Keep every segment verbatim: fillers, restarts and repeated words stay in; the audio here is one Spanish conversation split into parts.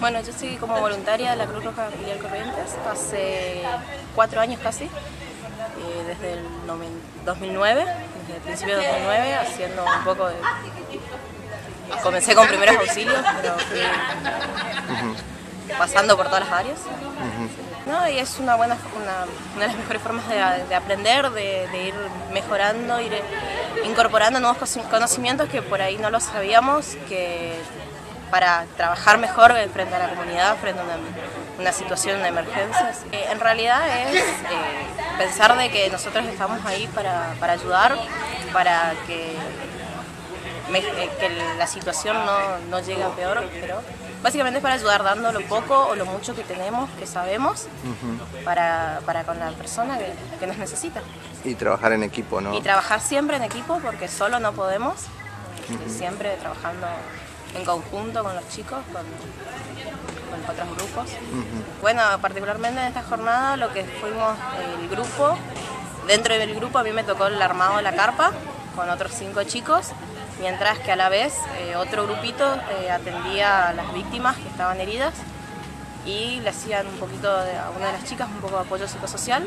Bueno, yo estoy como voluntaria de la Cruz Roja Filial Corrientes hace cuatro años casi, eh, desde el dos mil nueve, desde el principio de dos mil nueve, haciendo un poco de... Comencé con primeros auxilios, pero fui uh-huh. pasando por todas las áreas. Uh-huh. ¿No? Y es una, buena, una, una de las mejores formas de, de aprender, de, de ir mejorando, ir incorporando nuevos conocimientos que por ahí no los sabíamos, que para trabajar mejor frente a la comunidad, frente a una, una situación de emergencias. Eh, en realidad es eh, pensar de que nosotros estamos ahí para, para ayudar, para que, me, eh, que la situación no, no llegue a peor, pero básicamente es para ayudar dando lo poco o lo mucho que tenemos, que sabemos, uh-huh. para, para con la persona que, que nos necesita. Y trabajar en equipo, ¿no? Y trabajar siempre en equipo, porque solo no podemos, uh-huh. siempre trabajando en conjunto con los chicos, con, con otros grupos. Uh-huh. Bueno, particularmente en esta jornada lo que fuimos el grupo, dentro del grupo a mí me tocó el armado de la carpa con otros cinco chicos, mientras que a la vez eh, otro grupito eh, atendía a las víctimas que estaban heridas y le hacían un poquito de, a una de las chicas un poco de apoyo psicosocial.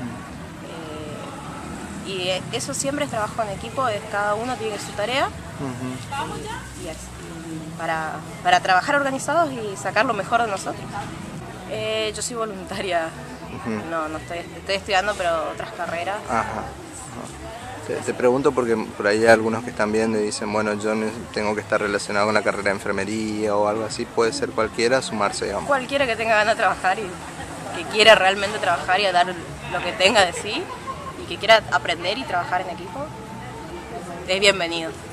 Eh, y eso siempre es trabajo en equipo, es, cada uno tiene su tarea. Uh-huh. y, y es, para, para trabajar organizados y sacar lo mejor de nosotros. Eh, yo soy voluntaria, uh-huh. no, no estoy, estoy estudiando, pero otras carreras. Ajá. Ajá. Te, te pregunto porque por ahí hay algunos que están viendo y dicen, bueno, yo tengo que estar relacionado con la carrera de enfermería o algo así, puede ser cualquiera sumarse, digamos. Cualquiera que tenga ganas de trabajar y que quiera realmente trabajar y a dar lo que tenga de sí y que quiera aprender y trabajar en equipo, es bienvenido.